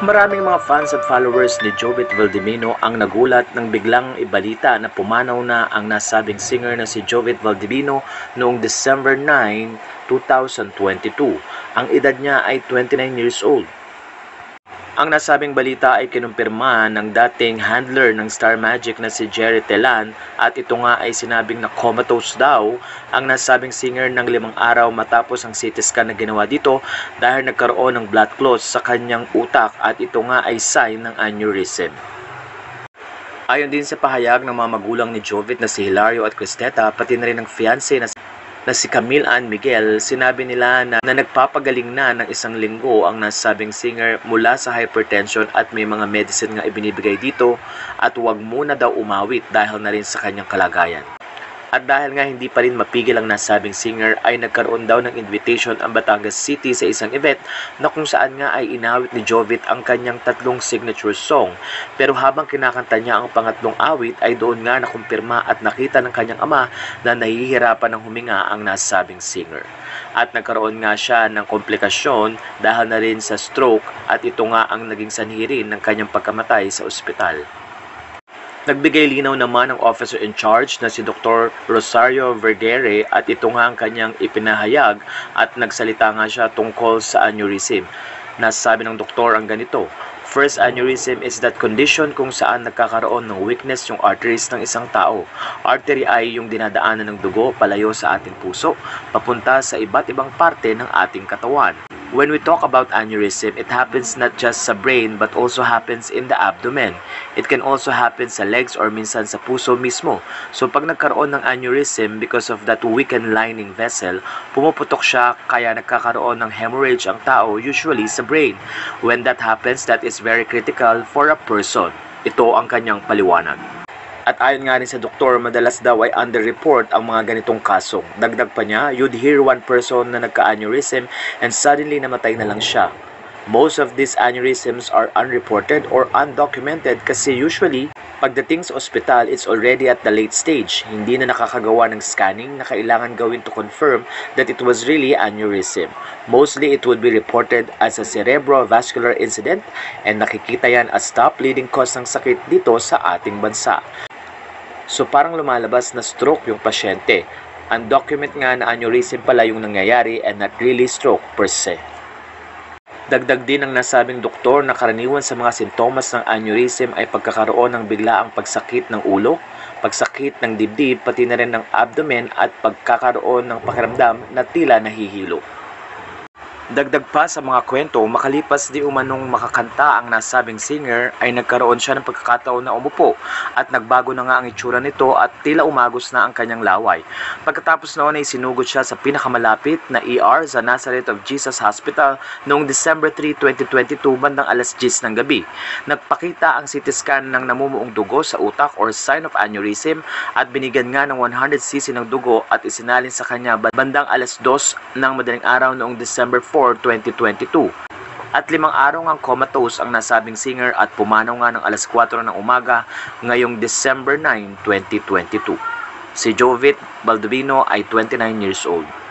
Maraming mga fans at followers ni Jovit Valdivino ang nagulat nang biglang ibalita na pumanaw na ang nasabing singer na si Jovit Valdivino noong December 9, 2022. Ang edad niya ay 29 years old. Ang nasabing balita ay kinumpirma ng dating handler ng Star Magic na si Jerry Telan at ito nga ay sinabing na comatose daw ang nasabing singer ng 5 araw matapos ang CT scan na ginawa dito dahil nagkaroon ng blood clots sa kanyang utak at ito nga ay sign ng aneurysm. Ayon din sa pahayag ng mga magulang ni Jovit na si Hilario at Cristeta pati na rin ng fiancé na si Camille Ann Miguel, sinabi nila na nagpapagaling na ng 1 linggo ang nasabing singer mula sa hypertension at may mga medicine nga ibinibigay dito at huwag muna daw umawit dahil na rin sa kanyang kalagayan. At dahil nga hindi pa rin mapigil ang nasabing singer ay nagkaroon daw ng invitation ang Batangas City sa isang event na kung saan nga ay inawit ni Jovit ang kanyang 3 signature song. Pero habang kinakanta niya ang pangatlong awit ay doon nga nakumpirma at nakita ng kanyang ama na nahihirapan ng huminga ang nasabing singer. At nagkaroon nga siya ng komplikasyon dahil na rin sa stroke at ito nga ang naging sanhi rin ng kanyang pagkamatay sa ospital. Nagbigay linaw naman ang officer in charge na si Dr. Rosario Verdere at ito nga ang kanyang ipinahayag at nagsalita nga siya tungkol sa aneurysm. Nasabi ng doktor ang ganito: First aneurysm is that condition kung saan nagkakaroon ng weakness yung arteries ng isang tao. Artery ay yung dinadaanan ng dugo palayo sa ating puso, papunta sa iba't ibang parte ng ating katawan. When we talk about aneurysm, it happens not just sa brain but also happens in the abdomen. It can also happen sa legs or minsan sa puso mismo. So pag nagkaroon ng aneurysm because of that weakened lining vessel, pumuputok siya kaya nagkakaroon ng hemorrhage ang tao usually sa brain. When that happens, that is very critical for a person. Ito ang kanyang paliwanag. At ayon nga rin sa doktor, madalas daw ay underreport ang mga ganitong kaso. Dagdag pa niya, you'd hear one person na nagka-aneurysm and suddenly namatay na lang siya. Most of these aneurysms are unreported or undocumented kasi usually, pagdating sa ospital, it's already at the late stage. Hindi na nakakagawa ng scanning na kailangan gawin to confirm that it was really aneurysm. Mostly, it would be reported as a cerebrovascular incident and nakikita yan as top leading cause ng sakit dito sa ating bansa. So parang lumalabas na stroke yung pasyente. Undocumented nga na aneurysm pala yung nangyayari and not really stroke per se. Dagdag din ng nasabing doktor na karaniwan sa mga sintomas ng aneurysm ay pagkakaroon ng biglaang pagsakit ng ulo, pagsakit ng dibdib, pati na rin ng abdomen at pagkakaroon ng pakiramdam na tila nahihilo. Dagdag pa sa mga kwento, makalipas di umanong makakanta ang nasabing singer ay nagkaroon siya ng pagkakataon na umupo at nagbago na nga ang itsura nito at tila umagos na ang kanyang laway. Pagkatapos noon ay sinugod siya sa pinakamalapit na ER sa Nazareth of Jesus Hospital noong December 3, 2022 bandang alas 10 ng gabi. Nagpakita ang CT scan ng namumuong dugo sa utak or sign of aneurysm at binigyan nga ng 100cc ng dugo at isinalin sa kanya bandang alas 2 ng madaling araw noong December 4, 2022. At 5 araw ang comatose ang nasabing singer at pumanaw nga ng alas 4 ng umaga ngayong December 9, 2022. Si Jovit Valdivino ay 29 years old.